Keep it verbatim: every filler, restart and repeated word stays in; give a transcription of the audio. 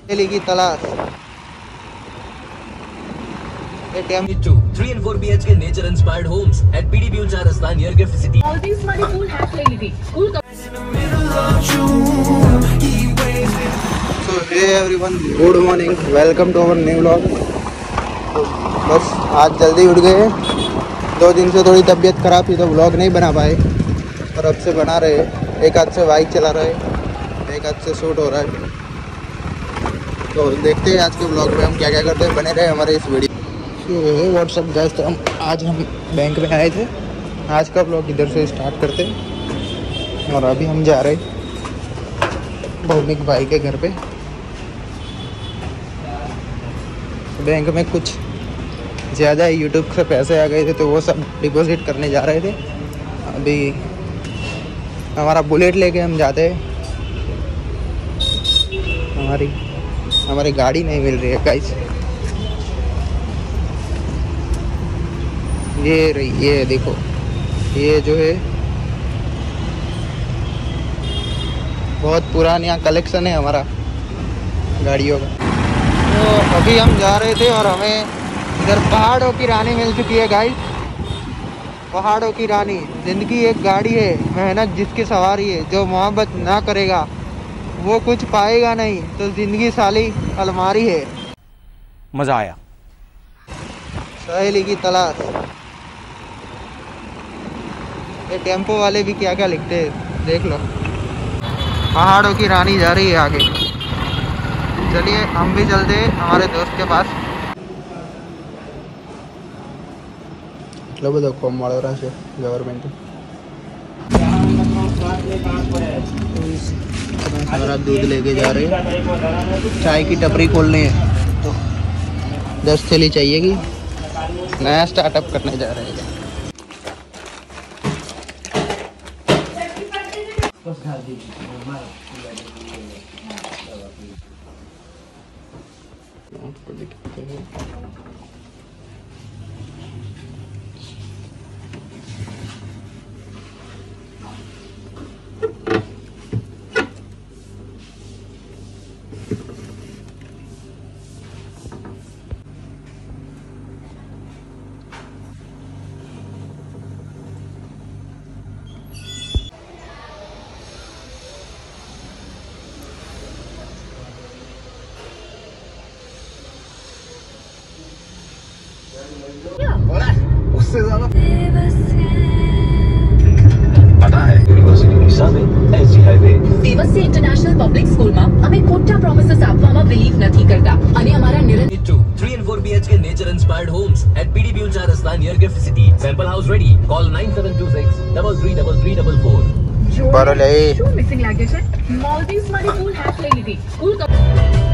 सहेली की तलाश। Two, three and four B H K nature inspired homes at P D B Ulcha Rastan near Gift City. Maldives वाली pool hack ले ली थी। Cool का। So hey everyone, good morning, welcome to our new vlog। तो बस आज जल्दी उठ गए। दो दिन से थोड़ी तबीयत खराब थी तो व्लॉग नहीं बना पाए, और अब से बना रहे। एक हाथ से बाइक चला रहे, एक हाथ से शूट हो रहा है। तो देखते हैं आज के व्लॉग में हम क्या क्या करते हैं, बने रहे हमारे इस वीडियो। व्हाट्सअप गाइस, तो हम आज हम बैंक में आए थे। आज का व्लॉग इधर से स्टार्ट करते हैं, और अभी हम जा रहे भौमिक भाई के घर पे। बैंक में कुछ ज़्यादा ही यूट्यूब से पैसे आ गए थे तो वो सब डिपॉजिट करने जा रहे थे। अभी हमारा बुलेट लेके हम जाते हैं। हमारी हमारी गाड़ी नहीं मिल रही है गाइस। ये रही, ये देखो, ये जो है बहुत पुराना कलेक्शन है हमारा गाड़ियों का। तो अभी हम जा रहे थे और हमें इधर पहाड़ों की रानी मिल चुकी है गाइस। पहाड़ों की रानी, जिंदगी एक गाड़ी है, मेहनत जिसकी सवारी है। जो मोहब्बत ना करेगा वो कुछ पाएगा नहीं, तो जिंदगी साली अलमारी है। मजा आया। सहेली की तलाश। ये टेम्पो वाले भी क्या क्या लिखते हैं देख लो। पहाड़ों की रानी जा रही है आगे। चलिए हम भी चलते हैं हमारे दोस्त के पास। मतलब देखो मड़ोरा से गवर्नमेंट सारा दूध लेके जा रहे हैं। चाय की टपरी खोलनी है तो दस थैली चाहिएगी। नया स्टार्टअप करने जा रहे हैं। उससे ज्यादा पता है यूनिवर्सिटी दिशा में SG highway Devasya international public school में અમે ખોટા પ્રોમિસીસ આપવામાં બિલીવ નથી કરતા અને અમારા નિરંતર Two, three and four B H K nature inspired homes at P D B Ulcha Rastan near Gift City. Sample house ready. Call nine seven two six three three three three four four. બરોલે શું missing લાગે છે? મોલ્દીવ્સ વાળી pool hack લઈ લીધી. Cool